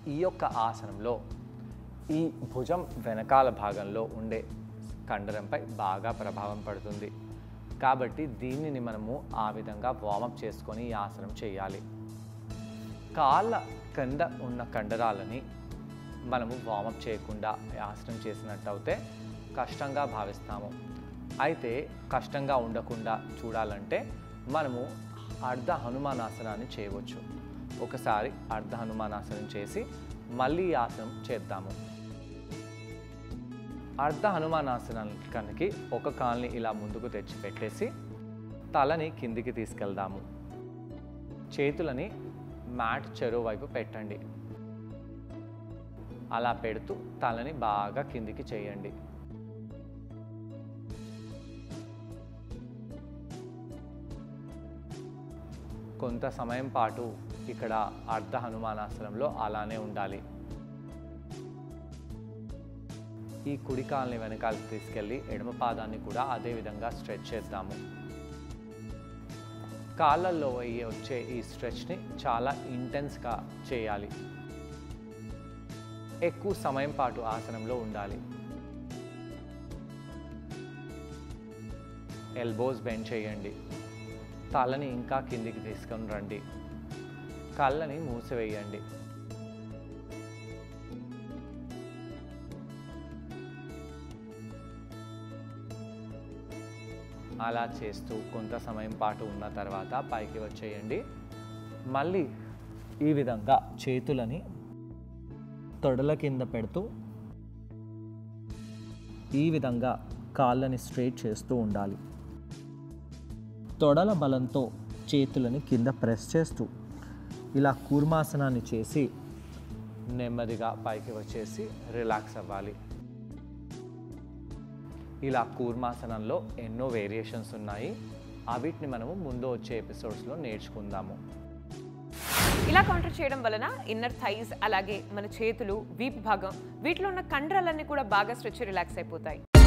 ఈ యొక్క ఆసనంలో ఈ భుజం వెనకాల భాగంలో ఉండే కండరంపై బాగా ప్రభావం పడుతుంది. కాబట్టి దీనిని మనము ఆ విధంగా వార్మప్ చేసుకొని ఈ ఆసనం చేయాలి. కాళ్ళ కింద ఉన్న కండరాలని మనము వార్మప్ చేయకుండా ఆసనం చేసినట్టు అయితే కష్టంగా భావిస్తాము. అయితే కష్టంగా ఉండకుండా చూడాలంటే మనము అర్ధ హనుమానాసనాన్ని చేయవచ్చు. ఒకసారి అర్ధ హనుమానాసనం చేసి మళ్ళీ ఈ ఆసనం చేద్దాము. అర్ధ హనుమానాసనానికి ఒక కాల్ని ఇలా ముందుకు తెచ్చి పెట్టేసి తలని కిందికి తీసుకెళ్దాము. చేతులని మ్యాట్ చెరువు వైపు పెట్టండి. అలా పెడుతూ తలని బాగా కిందికి చేయండి. కొంత సమయం పాటు ఇక్కడ అర్ధ హనుమానాసనంలో అలానే ఉండాలి. ఈ కుడి కాల్ని వెనకాలకి తీసుకెళ్ళి ఎడమ పాదాన్ని కూడా అదే విధంగా స్ట్రెచ్ చేద్దాము. కాళ్ళల్లో వచ్చే ఈ స్ట్రెచ్ని చాలా ఇంటెన్స్గా చేయాలి. ఎక్కువ సమయం పాటు ఆసనంలో ఉండాలి. ఎల్బోస్ బెండ్ చేయండి. తలని ఇంకా కిందికి తీసుకొని రండి. కళ్ళని మూసివేయండి. అలా చేస్తూ కొంత సమయం పాటు ఉన్న తర్వాత పైకి వచ్చేయండి. మళ్ళీ ఈ విధంగా చేతులని తొడల కింద పెడుతూ ఈ విధంగా కాళ్ళని స్ట్రైట్ చేస్తూ ఉండాలి. తొడల బలంతో చేతులని కింద ప్రెస్ చేస్తూ ఇలా కూర్మాసనాన్ని చేసి నెమ్మదిగా పైకి వచ్చేసి రిలాక్స్ అవ్వాలి. ఇలా కూర్మాసనంలో ఎన్నో వేరియేషన్స్ ఉన్నాయి. వీటిని మనము ముందు వచ్చే ఎపిసోడ్స్లో నేర్చుకుందాము. ఇలా కౌంటర్ చేయడం వలన ఇన్నర్ థైస్ అలాగే మన చేతులు, వీపు భాగం వీటిలో ఉన్న కండరాలన్నీ కూడా బాగా స్ట్రెచ్ రిలాక్స్ అయిపోతాయి.